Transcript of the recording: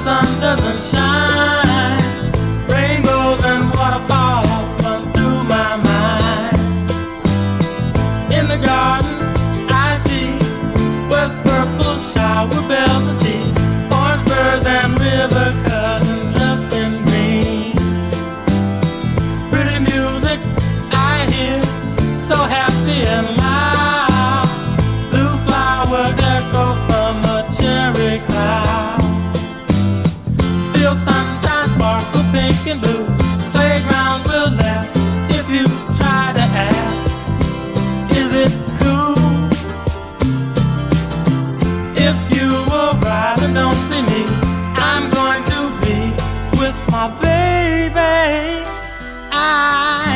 sun doesn't shine, rainbows and waterfalls run through my mind. In the garden I see west purple shower bells and tea, orange birds and river cousins dressed in green. Pretty music I hear, so happy and loud, blue flower echo from a cherry cloud. Feel sunshine sparkle pink and blue, playground will laugh if you try to ask, is it cool? If you arrive and don't see me, I'm going to be with my baby. I